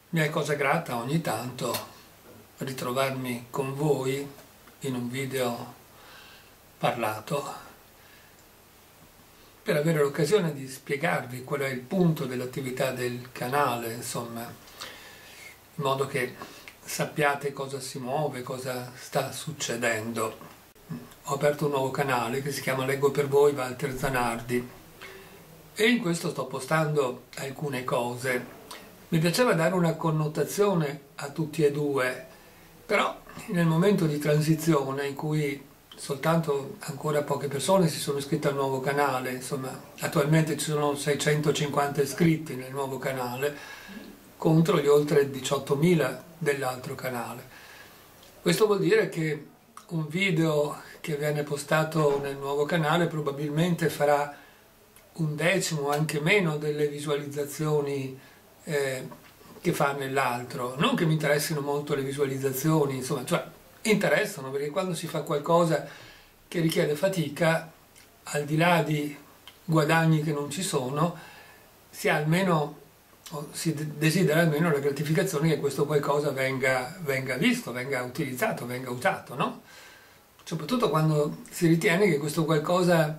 Mi è cosa grata ogni tanto ritrovarmi con voi in un video parlato per avere l'occasione di spiegarvi qual è il punto dell'attività del canale, insomma, in modo che sappiate cosa si muove, cosa sta succedendo. Ho aperto un nuovo canale che si chiama Leggo per voi Walter Zanardi e in questo sto postando alcune cose. Mi piaceva dare una connotazione a tutti e due, però nel momento di transizione in cui soltanto ancora poche persone si sono iscritte al nuovo canale, insomma attualmente ci sono 650 iscritti nel nuovo canale contro gli oltre 18.000 dell'altro canale. Questo vuol dire che un video che viene postato nel nuovo canale probabilmente farà un decimo, anche meno, delle visualizzazioni che fa nell'altro. Non che mi interessino molto le visualizzazioni, insomma, cioè interessano, perché quando si fa qualcosa che richiede fatica, al di là di guadagni che non ci sono, si ha almeno, o si desidera almeno la gratificazione che questo qualcosa venga visto, venga utilizzato, venga usato, no? Soprattutto quando si ritiene che questo qualcosa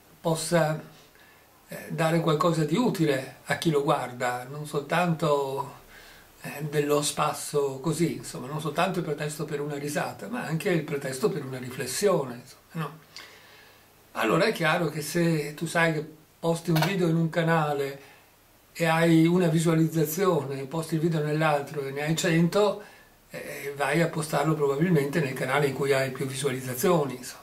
possa dare qualcosa di utile a chi lo guarda, non soltanto dello spasso così, insomma, non soltanto il pretesto per una risata, ma anche il pretesto per una riflessione, insomma, no? Allora è chiaro che se tu sai che posti un video in un canale e hai una visualizzazione, posti il video nell'altro e ne hai 100, vai a postarlo probabilmente nel canale in cui hai più visualizzazioni, insomma.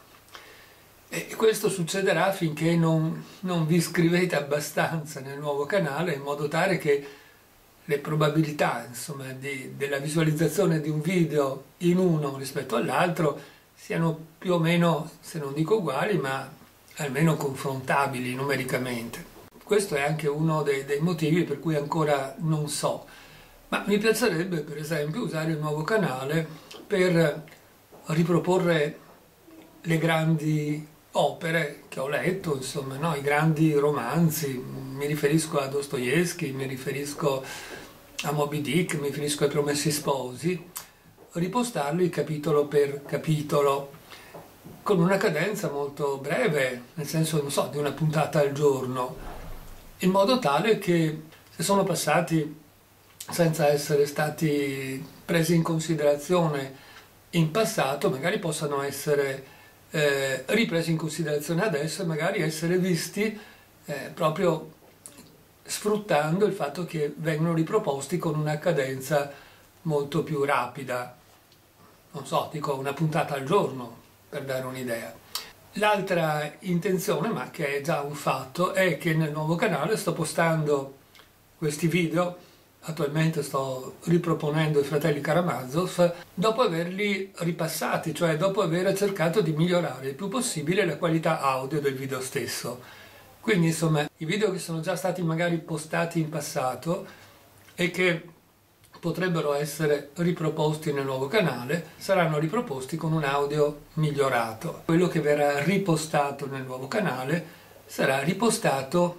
E questo succederà finché non vi iscrivete abbastanza nel nuovo canale in modo tale che le probabilità, insomma, della visualizzazione di un video in uno rispetto all'altro siano più o meno, se non dico uguali, ma almeno confrontabili numericamente. Questo è anche uno dei motivi per cui ancora non so, ma mi piacerebbe per esempio usare il nuovo canale per riproporre le grandi opere che ho letto, insomma, no? I grandi romanzi, mi riferisco a Dostoevskij, mi riferisco a Moby Dick, mi riferisco ai Promessi Sposi, ripostarli capitolo per capitolo, con una cadenza molto breve, nel senso, non so, di una puntata al giorno, in modo tale che se sono passati senza essere stati presi in considerazione in passato, magari possano essere ripresi in considerazione adesso e magari essere visti proprio sfruttando il fatto che vengono riproposti con una cadenza molto più rapida. Non so, dico una puntata al giorno, per dare un'idea. L'altra intenzione, ma che è già un fatto, è che nel nuovo canale sto postando questi video. Attualmente sto riproponendo i Fratelli Karamazov dopo averli ripassati, cioè dopo aver cercato di migliorare il più possibile la qualità audio del video stesso. Quindi insomma i video che sono già stati magari postati in passato e che potrebbero essere riproposti nel nuovo canale saranno riproposti con un audio migliorato. Quello che verrà ripostato nel nuovo canale sarà ripostato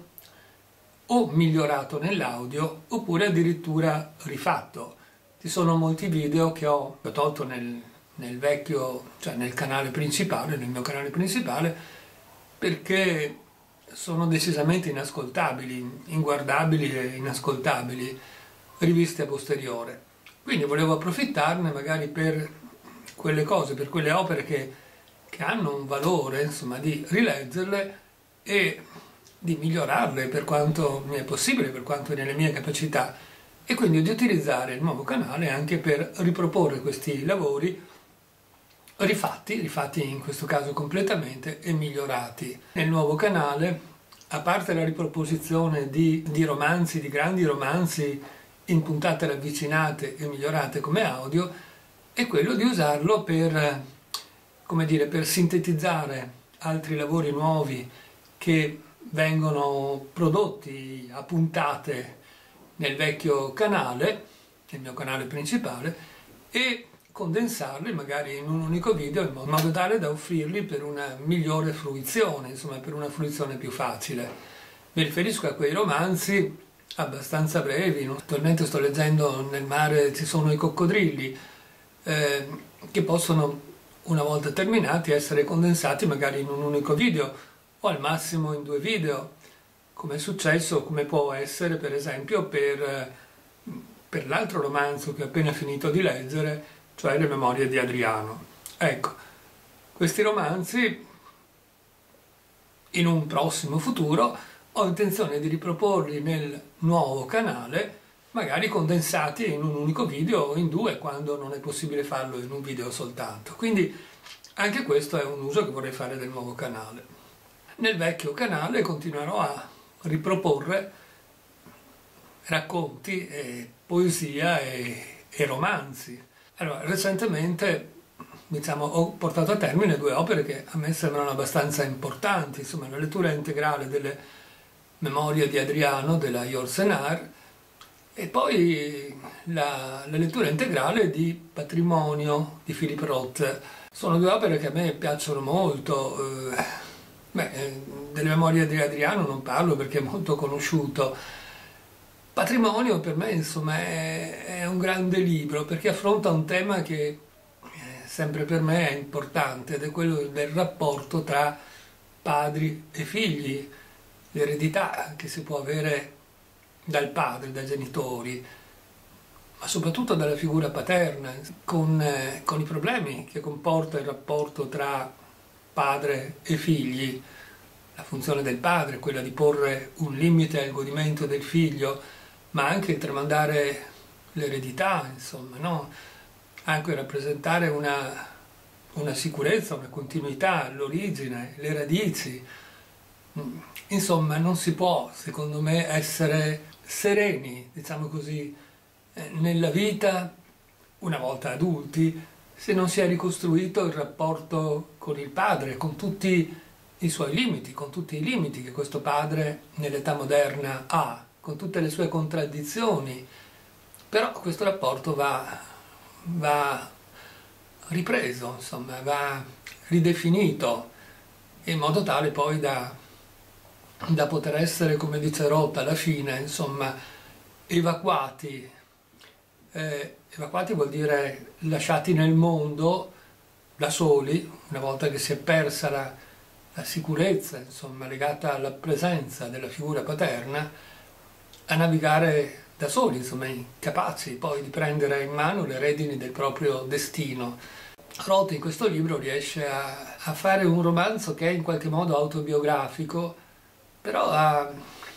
o migliorato nell'audio oppure addirittura rifatto. Ci sono molti video che ho tolto nel vecchio, cioè nel canale principale, nel mio canale principale, perché sono decisamente inascoltabili, inguardabili e inascoltabili, rivisti a posteriore. Quindi volevo approfittarne magari per quelle cose, per quelle opere che hanno un valore, insomma, di rileggerle e di migliorarle per quanto mi è possibile, per quanto è nelle mie capacità, e quindi di utilizzare il nuovo canale anche per riproporre questi lavori rifatti in questo caso completamente e migliorati. Nel nuovo canale, a parte la riproposizione di romanzi, di grandi romanzi in puntate ravvicinate e migliorate come audio, è quello di usarlo per, come dire, per sintetizzare altri lavori nuovi che vengono prodotti a puntate nel vecchio canale, nel mio canale principale, e condensarli magari in un unico video in modo tale da offrirli per una migliore fruizione, insomma per una fruizione più facile. Mi riferisco a quei romanzi abbastanza brevi. Attualmente sto leggendo Nel mare ci sono i coccodrilli, che possono, una volta terminati, essere condensati magari in un unico video o al massimo in 2 video, come è successo, come può essere per esempio per l'altro romanzo che ho appena finito di leggere, cioè Le memorie di Adriano. Ecco, questi romanzi in un prossimo futuro ho intenzione di riproporli nel nuovo canale, magari condensati in un unico video o in 2 quando non è possibile farlo in un video soltanto. Quindi anche questo è un uso che vorrei fare del nuovo canale. Nel vecchio canale continuerò a riproporre racconti, poesia e romanzi. Allora, recentemente ho portato a termine 2 opere che a me sembrano abbastanza importanti, insomma la lettura integrale delle Memorie di Adriano della Yourcenar e poi la lettura integrale di Patrimonio di Philip Roth. Sono 2 opere che a me piacciono molto. Delle Memorie di Adriano non parlo perché è molto conosciuto. Patrimonio per me insomma è un grande libro perché affronta un tema che sempre per me è importante ed è quello del rapporto tra padri e figli, l'eredità che si può avere dal padre, dai genitori, ma soprattutto dalla figura paterna, con i problemi che comporta il rapporto tra padre e figli. La funzione del padre è quella di porre un limite al godimento del figlio, ma anche tramandare l'eredità, insomma, no? Anche rappresentare una sicurezza, una continuità, l'origine, le radici. Insomma, non si può, secondo me, essere sereni, diciamo così, nella vita, una volta adulti, se non si è ricostruito il rapporto con il padre, con tutti i suoi limiti, con tutti i limiti che questo padre nell'età moderna ha, con tutte le sue contraddizioni. Però questo rapporto va ripreso, insomma, va ridefinito in modo tale poi da poter essere, come dice Roth alla fine, insomma, evacuati. Evacuati vuol dire lasciati nel mondo da soli, una volta che si è persa la sicurezza, insomma, legata alla presenza della figura paterna, a navigare da soli, insomma, capaci poi di prendere in mano le redini del proprio destino. Roth in questo libro riesce a fare un romanzo che è in qualche modo autobiografico, però a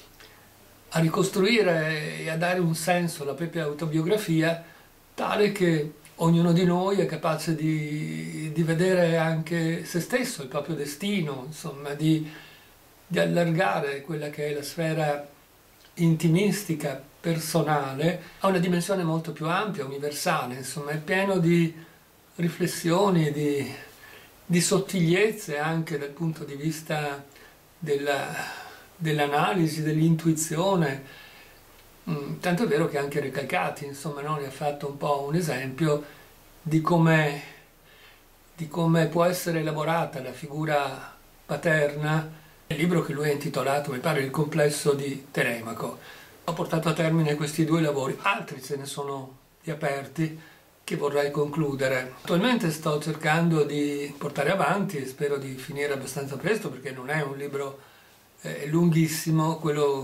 ricostruire e a dare un senso alla propria autobiografia tale che ognuno di noi è capace di vedere anche se stesso, il proprio destino, insomma, di allargare quella che è la sfera intimistica, personale, a una dimensione molto più ampia, universale, insomma, è pieno di riflessioni, di sottigliezze anche dal punto di vista dell'analisi, dell'intuizione, tanto è vero che anche Recalcati, insomma, no, ne ha fatto un po' un esempio di come può essere elaborata la figura paterna nel libro che lui ha intitolato, mi pare, Il complesso di Telemaco. Ho portato a termine questi 2 lavori, altri ce ne sono di aperti che vorrei concludere. Attualmente sto cercando di portare avanti e spero di finire abbastanza presto perché non è un libro lunghissimo,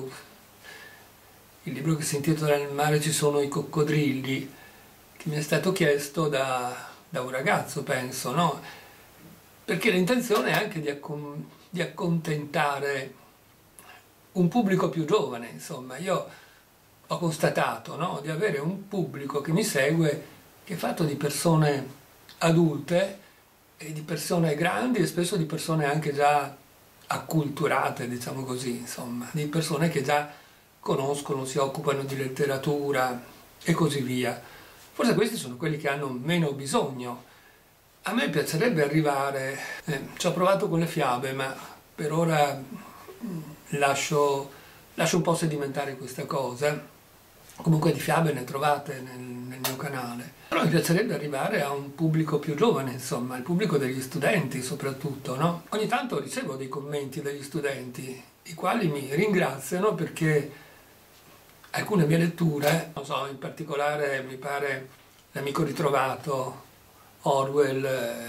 il libro che si intitola Nel mare ci sono i coccodrilli, che mi è stato chiesto da un ragazzo, penso, no? Perché l'intenzione è anche di accontentare un pubblico più giovane, insomma. Io ho constatato, no, di avere un pubblico che mi segue che è fatto di persone adulte e di persone grandi e spesso di persone anche già acculturate, diciamo così, insomma, di persone che già conoscono, si occupano di letteratura e così via. Forse questi sono quelli che hanno meno bisogno. A me piacerebbe arrivare, ci ho provato con le fiabe, ma per ora lascio un po' sedimentare questa cosa. Comunque di fiabe ne trovate nel mio canale. Però mi piacerebbe arrivare a un pubblico più giovane, insomma, il pubblico degli studenti soprattutto, no? Ogni tanto ricevo dei commenti dagli studenti, i quali mi ringraziano perché alcune mie letture, non so, in particolare mi pare L'amico ritrovato, Orwell,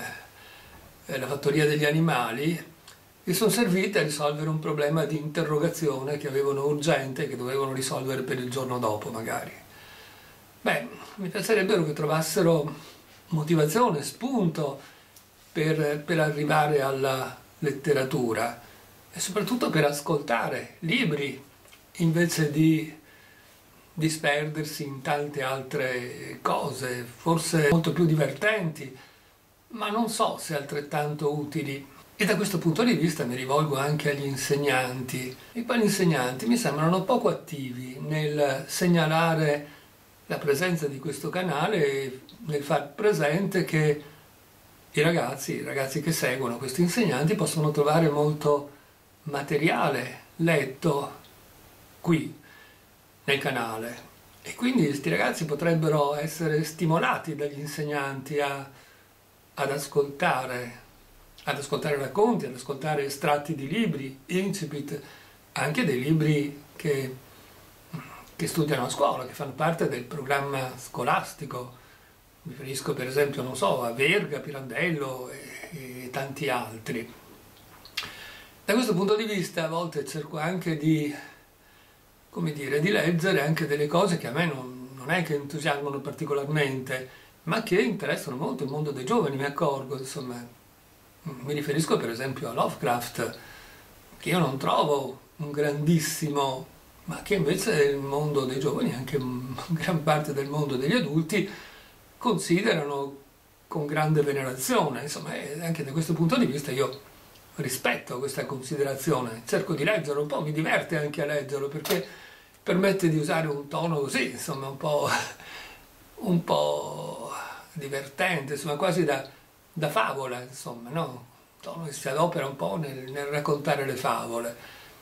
La fattoria degli animali, che sono servite a risolvere un problema di interrogazione che avevano urgente e che dovevano risolvere per il giorno dopo magari. Beh, mi piacerebbero che trovassero motivazione, spunto per arrivare alla letteratura e soprattutto per ascoltare libri invece di disperdersi in tante altre cose, forse molto più divertenti, ma non so se altrettanto utili. E da questo punto di vista mi rivolgo anche agli insegnanti, i quali insegnanti mi sembrano poco attivi nel segnalare la presenza di questo canale e nel far presente che i ragazzi che seguono questi insegnanti possono trovare molto materiale letto qui nel canale e quindi questi ragazzi potrebbero essere stimolati dagli insegnanti ad ascoltare racconti, ad ascoltare estratti di libri, incipit, anche dei libri che studiano a scuola, che fanno parte del programma scolastico. Mi riferisco per esempio, non so, a Verga, Pirandello e tanti altri. Da questo punto di vista a volte cerco anche di leggere anche delle cose che a me non è che entusiasmano particolarmente, ma che interessano molto il mondo dei giovani, mi accorgo, insomma. Mi riferisco per esempio a Lovecraft, che io non trovo un grandissimo, ma che invece il mondo dei giovani, anche gran parte del mondo degli adulti, considerano con grande venerazione. Insomma, anche da questo punto di vista io rispetto questa considerazione, cerco di leggerlo un po', mi diverte anche a leggerlo, perché permette di usare un tono così, insomma, un po' divertente, insomma, quasi da favola, insomma, no? Un tono che si adopera un po' nel raccontare le favole.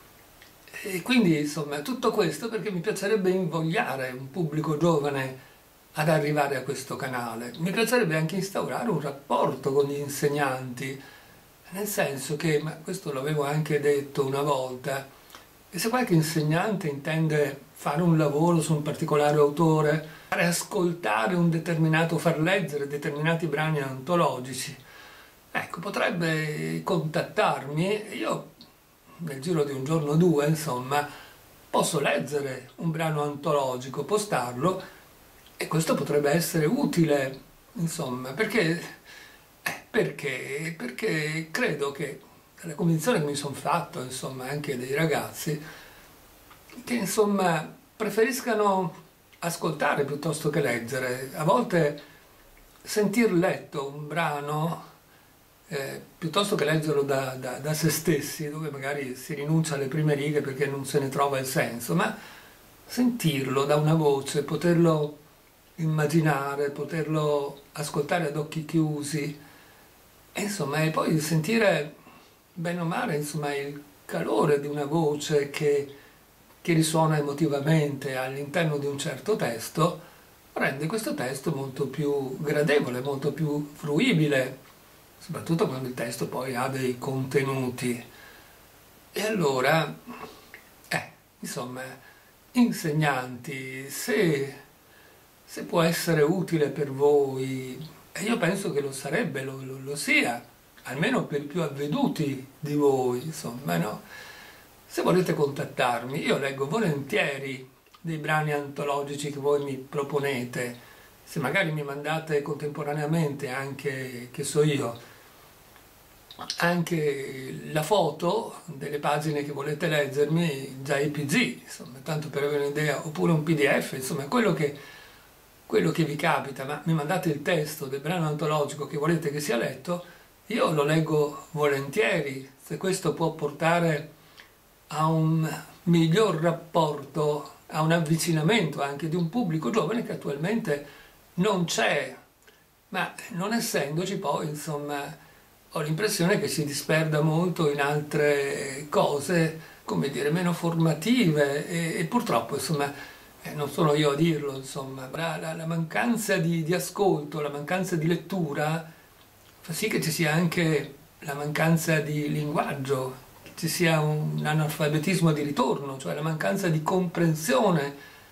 E quindi, insomma, tutto questo perché mi piacerebbe invogliare un pubblico giovane ad arrivare a questo canale. Mi piacerebbe anche instaurare un rapporto con gli insegnanti, nel senso che, ma questo l'avevo anche detto una volta, che se qualche insegnante intende fare un lavoro su un particolare autore, fare ascoltare far leggere determinati brani antologici, ecco, potrebbe contattarmi e io nel giro di un giorno o due, insomma, posso leggere un brano antologico, postarlo e questo potrebbe essere utile, insomma, perché credo che la convinzione che mi sono fatto, insomma, anche dei ragazzi, che insomma preferiscano ascoltare piuttosto che leggere. A volte sentir letto un brano, piuttosto che leggerlo da se stessi, dove magari si rinuncia alle prime righe perché non se ne trova il senso, ma sentirlo da una voce, poterlo immaginare, poterlo ascoltare ad occhi chiusi, e insomma, e poi sentire bene o male, insomma, il calore di una voce che risuona emotivamente all'interno di un certo testo, rende questo testo molto più gradevole, molto più fruibile, soprattutto quando il testo poi ha dei contenuti. E allora, insomma, insegnanti, se può essere utile per voi, e io penso che lo sarebbe, lo sia, almeno per i più avveduti di voi, insomma, no? Se volete contattarmi, io leggo volentieri dei brani antologici che voi mi proponete, se magari mi mandate contemporaneamente anche, che so io, anche la foto delle pagine che volete leggermi, già JPG, insomma, tanto per avere un'idea, oppure un PDF, insomma, quello che vi capita, ma mi mandate il testo del brano antologico che volete che sia letto, io lo leggo volentieri, se questo può portare a un miglior rapporto, a un avvicinamento anche di un pubblico giovane che attualmente non c'è, ma non essendoci poi, insomma, ho l'impressione che si disperda molto in altre cose, come dire, meno formative e purtroppo, insomma, non sono io a dirlo, insomma, la mancanza di ascolto, la mancanza di lettura fa sì che ci sia anche la mancanza di linguaggio, che ci sia un analfabetismo di ritorno, cioè la mancanza di comprensione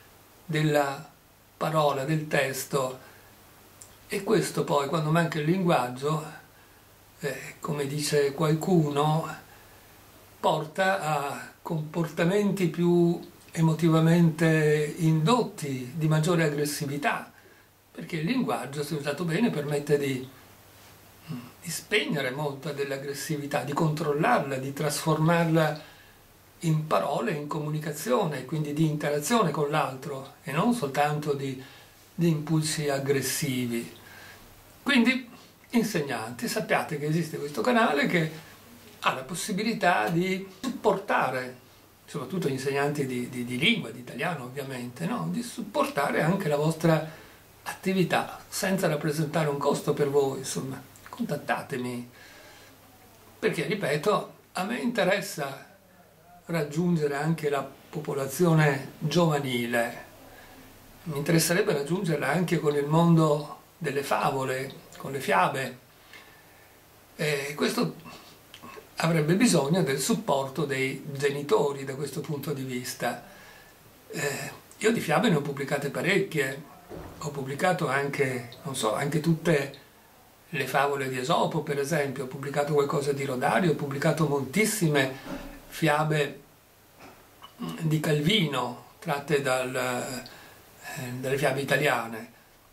della parola, del testo, e questo poi, quando manca il linguaggio, come dice qualcuno, porta a comportamenti più emotivamente indotti, di maggiore aggressività, perché il linguaggio, se usato bene, permette di spegnere molta dell'aggressività, di controllarla, di trasformarla in parole, in comunicazione, quindi di interazione con l'altro e non soltanto di impulsi aggressivi. Quindi, insegnanti, sappiate che esiste questo canale che ha la possibilità di supportare, soprattutto gli insegnanti di lingua, di italiano ovviamente, no? Di supportare anche la vostra attività senza rappresentare un costo per voi, insomma, contattatemi, perché, ripeto, a me interessa raggiungere anche la popolazione giovanile, mi interesserebbe raggiungerla anche con il mondo delle favole, con le fiabe, e questo avrebbe bisogno del supporto dei genitori da questo punto di vista. Io di fiabe ne ho pubblicate parecchie, ho pubblicato anche, non so, anche tutte le favole di Esopo, per esempio, ho pubblicato qualcosa di Rodario, ho pubblicato moltissime fiabe di Calvino, tratte dalle fiabe italiane.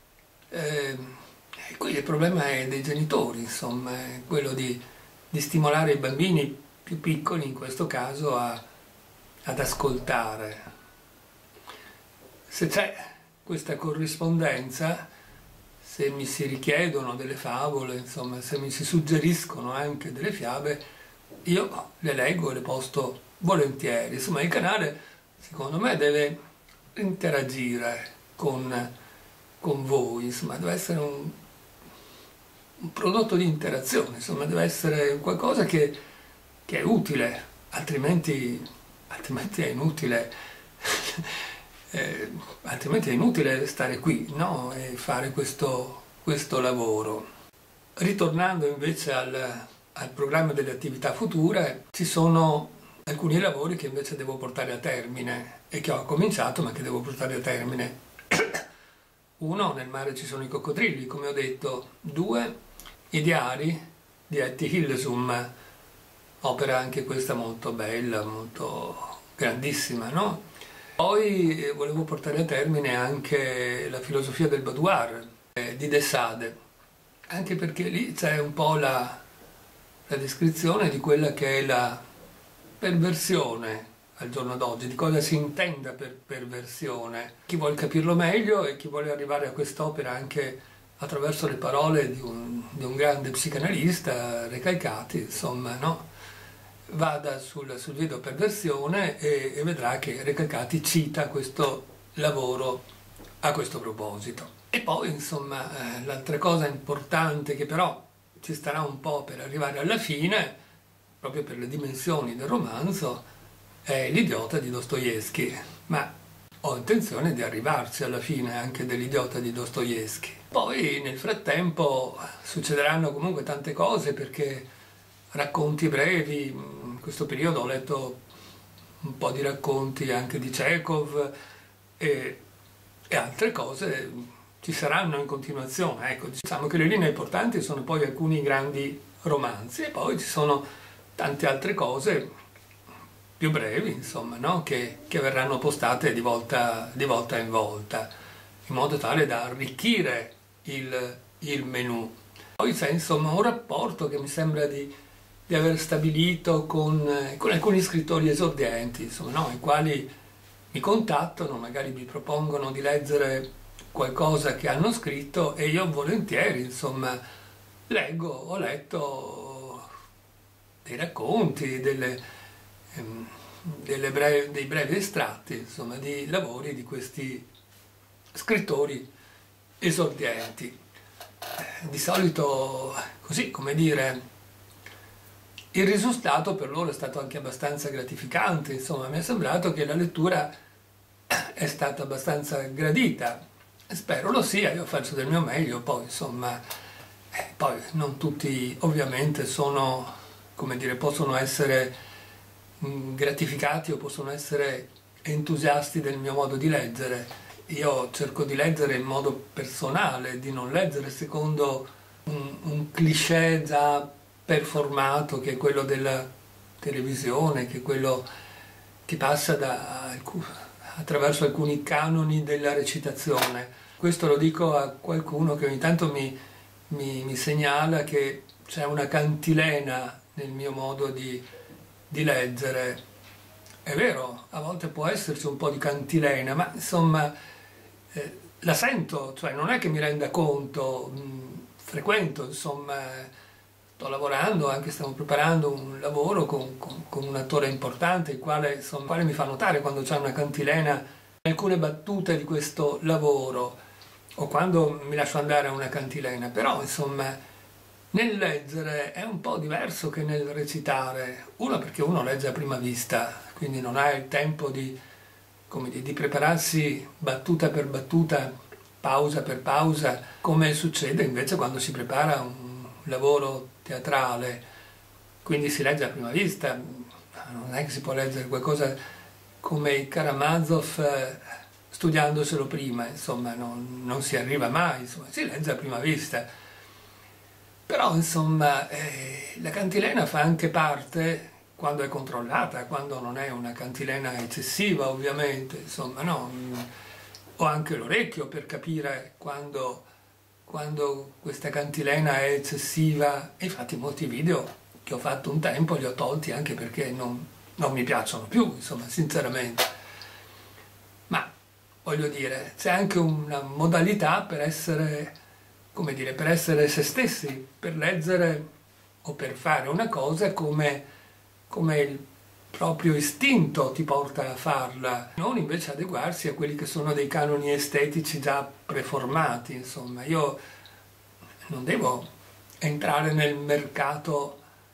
Qui il problema è dei genitori, insomma, è quello di stimolare i bambini più piccoli, in questo caso, ad ascoltare. Se c'è questa corrispondenza, se mi si richiedono delle favole, insomma, se mi si suggeriscono anche delle fiabe, io le leggo e le posto volentieri. Insomma, il canale, secondo me, deve interagire con voi, insomma, deve essere un prodotto di interazione, insomma, deve essere qualcosa che è utile, altrimenti è inutile. Altrimenti è inutile stare qui, no? E fare questo lavoro. Ritornando invece al programma delle attività future, ci sono alcuni lavori che invece devo portare a termine e che ho cominciato ma che devo portare a termine. Uno, nel mare ci sono i coccodrilli, come ho detto. Due, i diari di Etty Hillesum, opera anche questa molto bella, molto grandissima, no? Poi volevo portare a termine anche la filosofia del boudoir di de Sade, anche perché lì c'è un po' la descrizione di quella che è la perversione al giorno d'oggi, di cosa si intenda per perversione. Chi vuole capirlo meglio e chi vuole arrivare a quest'opera anche attraverso le parole di un grande psicanalista, Recalcati, insomma, no? Vada sul video perversione e vedrà che Recalcati cita questo lavoro a questo proposito. E poi, insomma, l'altra cosa importante, che però ci starà un po' per arrivare alla fine, proprio per le dimensioni del romanzo, è L'idiota di Dostoevskij, ma ho intenzione di arrivarci alla fine anche dell'Idiota di Dostoevskij. Poi nel frattempo succederanno comunque tante cose, perché racconti brevi, in questo periodo ho letto un po' di racconti anche di Chekhov e altre cose ci saranno in continuazione. Ecco, diciamo che le linee importanti sono poi alcuni grandi romanzi e poi ci sono tante altre cose più brevi, insomma, no? che verranno postate di volta in volta, in modo tale da arricchire il menù. Poi c'è, insomma, un rapporto che mi sembra di aver stabilito con alcuni scrittori esordienti, insomma, no? I quali mi contattano, magari mi propongono di leggere qualcosa che hanno scritto e io volentieri, insomma, leggo, ho letto dei racconti, dei brevi estratti, insomma, di lavori di questi scrittori esordienti. Di solito, così, come dire, il risultato per loro è stato anche abbastanza gratificante, insomma, mi è sembrato che la lettura è stata abbastanza gradita, spero lo sia, io faccio del mio meglio, poi, insomma, poi non tutti ovviamente sono, come dire, possono essere gratificati o possono essere entusiasti del mio modo di leggere. io cerco di leggere in modo personale, di non leggere secondo un cliché già performato che è quello della televisione, che è quello che passa attraverso alcuni canoni della recitazione. Questo lo dico a qualcuno che ogni tanto mi segnala che c'è una cantilena nel mio modo di leggere. È vero, a volte può esserci un po' di cantilena, ma insomma la sento, cioè non è che mi renda conto, frequento, insomma, sto lavorando, anche stiamo preparando un lavoro con un attore importante, il quale mi fa notare quando c'è una cantilena in alcune battute di questo lavoro, o quando mi lascio andare a una cantilena, però insomma nel leggere è un po' diverso che nel recitare. Uno, perché uno legge a prima vista, quindi non ha il tempo di prepararsi battuta per battuta, pausa per pausa, come succede invece quando si prepara un lavoro teatrale. Quindi si legge a prima vista, non è che si può leggere qualcosa come il Karamazov studiandoselo prima, insomma non si arriva mai, insomma, si legge a prima vista. Però insomma la cantilena fa anche parte, quando è controllata, quando non è una cantilena eccessiva ovviamente, insomma no, ho anche l'orecchio per capire quando questa cantilena è eccessiva, e infatti molti video che ho fatto un tempo li ho tolti anche perché non mi piacciono più, insomma, sinceramente. Ma voglio dire, c'è anche una modalità per essere, come dire, per essere se stessi, per leggere o per fare una cosa come il proprio istinto ti porta a farla, non invece adeguarsi a quelli che sono dei canoni estetici già preformati, insomma. Io non devo entrare nel mercato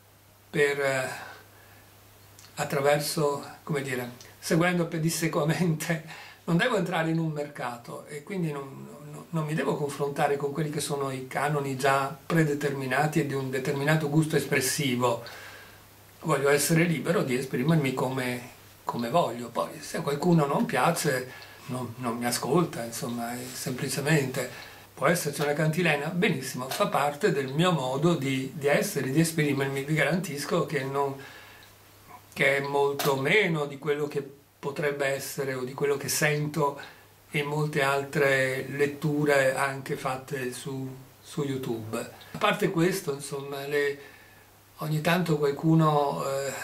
attraverso, come dire, seguendo pedissequamente, non devo entrare in un mercato e quindi non mi devo confrontare con quelli che sono i canoni già predeterminati e di un determinato gusto espressivo. Voglio essere libero di esprimermi come voglio. Poi se a qualcuno non piace non mi ascolta, insomma, semplicemente può esserci una cantilena, benissimo, fa parte del mio modo di essere, di esprimermi. Vi garantisco che è molto meno di quello che potrebbe essere o di quello che sento in molte altre letture anche fatte su YouTube. A parte questo, insomma, ogni tanto qualcuno,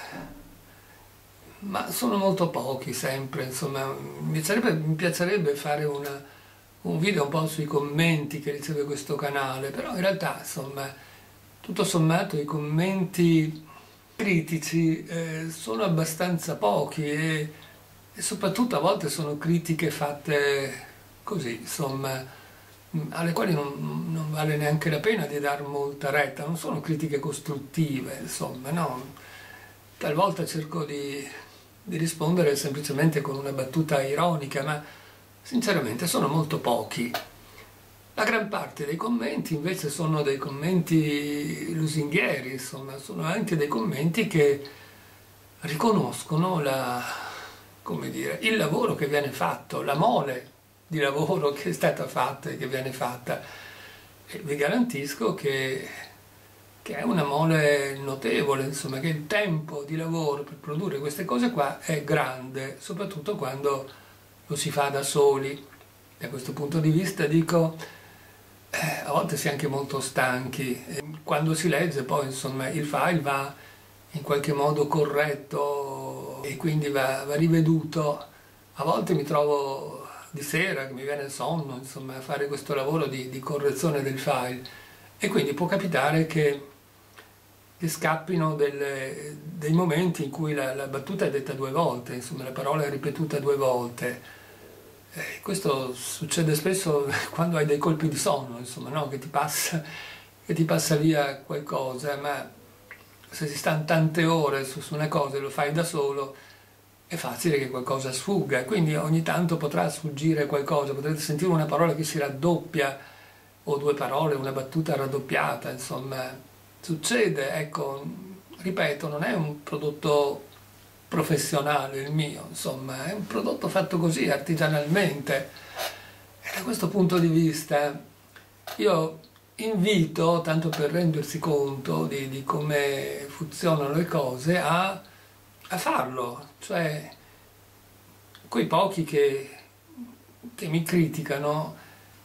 ma sono molto pochi sempre, insomma, mi piacerebbe fare un video un po' sui commenti che riceve questo canale, però in realtà, insomma, tutto sommato i commenti critici sono abbastanza pochi e soprattutto a volte sono critiche fatte così, insomma, alle quali non vale neanche la pena di dar molta retta, non sono critiche costruttive, insomma, no. Talvolta cerco di rispondere semplicemente con una battuta ironica, ma sinceramente sono molto pochi. La gran parte dei commenti invece sono dei commenti lusinghieri, insomma, sono anche dei commenti che riconoscono come dire, il lavoro che viene fatto, la mole di lavoro che è stata fatta e che viene fatta. E vi garantisco che è una mole notevole, insomma, che il tempo di lavoro per produrre queste cose qua è grande, soprattutto quando lo si fa da soli. Da questo punto di vista dico, a volte si è anche molto stanchi. Quando si legge poi, insomma, il file va in qualche modo corretto e quindi va riveduto. A volte mi trovo di sera che mi viene il sonno, insomma, a fare questo lavoro di correzione del file, e quindi può capitare che scappino dei momenti in cui la battuta è detta due volte, insomma, la parola è ripetuta due volte. Questo succede spesso quando hai dei colpi di sonno, insomma, no? Che ti passa via qualcosa, ma se si sta tante ore su una cosa e lo fai da solo, è facile che qualcosa sfugga, quindi ogni tanto potrà sfuggire qualcosa, potrete sentire una parola che si raddoppia, o due parole, una battuta raddoppiata, insomma, succede, ecco, ripeto, non è un prodotto professionale il mio, insomma, è un prodotto fatto così, artigianalmente, Da questo punto di vista io invito, tanto per rendersi conto di come funzionano le cose, a farlo. Cioè, quei pochi che mi criticano,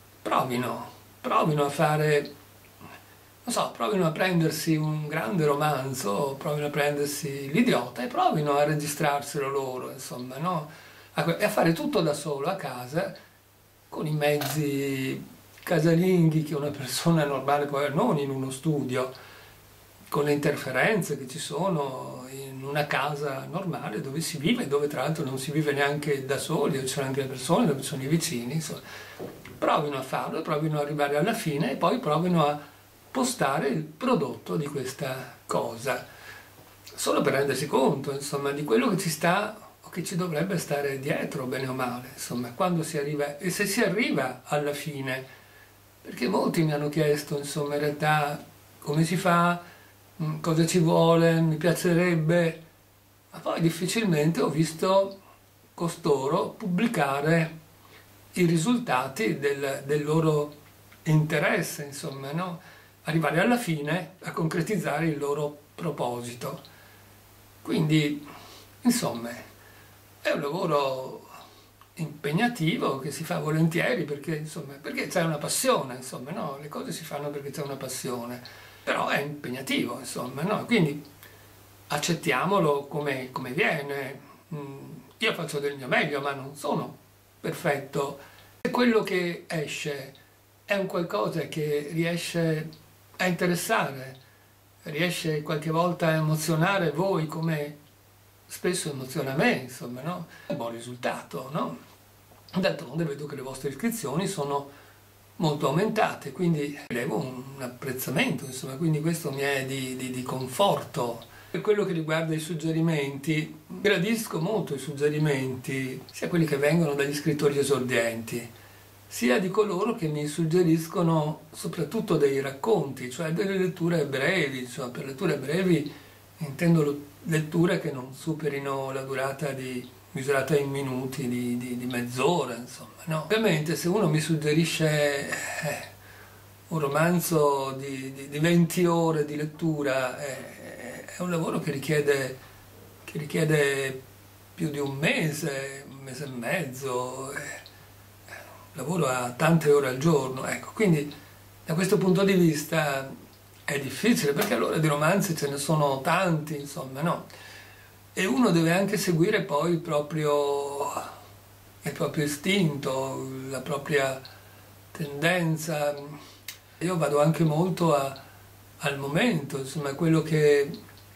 provino a fare, non so, provino a prendersi un grande romanzo, provino a prendersi L'Idiota e provino a registrarselo loro, insomma, no? E a fare tutto da solo a casa, con i mezzi casalinghi che una persona normale può avere, non in uno studio, con le interferenze che ci sono in una casa normale dove si vive, dove tra l'altro non si vive neanche da soli, dove ci sono anche le persone, dove ci sono i vicini, insomma. Provino a farlo, provino ad arrivare alla fine e poi provino a postare il prodotto di questa cosa, solo per rendersi conto, insomma, di quello che ci sta o che ci dovrebbe stare dietro, bene o male, insomma, quando si arriva, e se si arriva alla fine, perché molti mi hanno chiesto, insomma, in realtà come si fa, cosa ci vuole, mi piacerebbe, ma poi difficilmente ho visto costoro pubblicare i risultati del loro interesse, insomma, no? Arrivare alla fine a concretizzare il loro proposito. Quindi, insomma, è un lavoro impegnativo che si fa volentieri perché c'è una passione, insomma, no? Le cose si fanno perché c'è una passione, però è impegnativo, insomma, no? Quindi accettiamolo come viene. Io faccio del mio meglio, ma non sono perfetto. Se quello che esce è un qualcosa che riesce a interessare, riesce qualche volta a emozionare voi come spesso emoziona me, insomma, no? È un buon risultato, no? D'altronde vedo che le vostre iscrizioni sono molto aumentate, quindi levo un apprezzamento, insomma, quindi questo mi è di conforto. Per quello che riguarda i suggerimenti, gradisco molto i suggerimenti, sia quelli che vengono dagli scrittori esordienti, sia di coloro che mi suggeriscono soprattutto dei racconti, cioè delle letture brevi. Insomma, per letture brevi intendo letture che non superino la durata misurata in minuti di mezz'ora, insomma, no? Ovviamente se uno mi suggerisce un romanzo di 20 ore di lettura, è un lavoro che richiede più di un mese e mezzo, lavoro a tante ore al giorno, ecco, quindi da questo punto di vista è difficile, perché allora di romanzi ce ne sono tanti, insomma, no? E uno deve anche seguire poi il proprio istinto, la propria tendenza. Io vado anche molto al momento, insomma, a quello che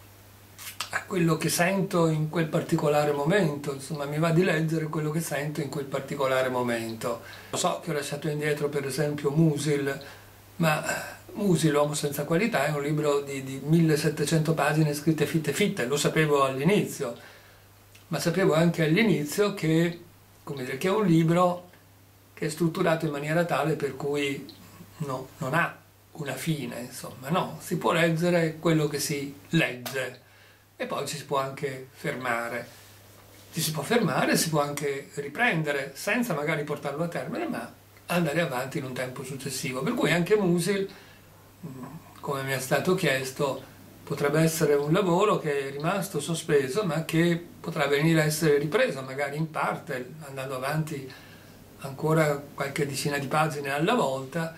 sento in quel particolare momento, insomma, mi va di leggere quello che sento in quel particolare momento. Lo so che ho lasciato indietro per esempio Musil, ma Musil, L'uomo senza qualità, è un libro di 1700 pagine scritte fitte fitte, lo sapevo all'inizio, ma sapevo anche all'inizio che, come dire, che è un libro che è strutturato in maniera tale per cui non ha una fine, insomma, no, si può leggere quello che si legge e poi ci si può anche fermare. Ci si può fermare, si può anche riprendere, senza magari portarlo a termine, ma andare avanti in un tempo successivo. Per cui anche Musil, come mi è stato chiesto, potrebbe essere un lavoro che è rimasto sospeso, ma che potrà venire a essere ripreso, magari in parte, andando avanti ancora qualche decina di pagine alla volta.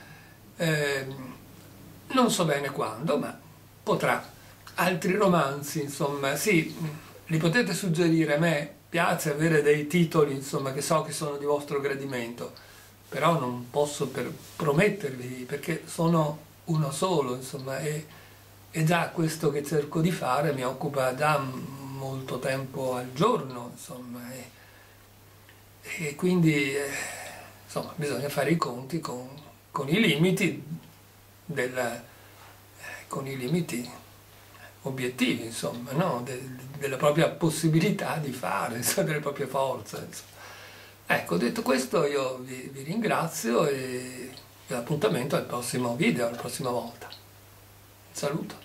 Non so bene quando, ma potrà. Altri romanzi, insomma, sì, li potete suggerire. A me piace avere dei titoli, insomma, che so che sono di vostro gradimento, però non posso promettervi, perché sono uno solo, insomma, e già questo che cerco di fare mi occupa già molto tempo al giorno, insomma, e quindi insomma, bisogna fare i conti con i limiti con i limiti obiettivi, insomma, no? Della propria possibilità di fare, insomma, delle proprie forze, insomma. Ecco, detto questo io vi ringrazio e l'appuntamento al prossimo video, alla prossima volta. Saluto.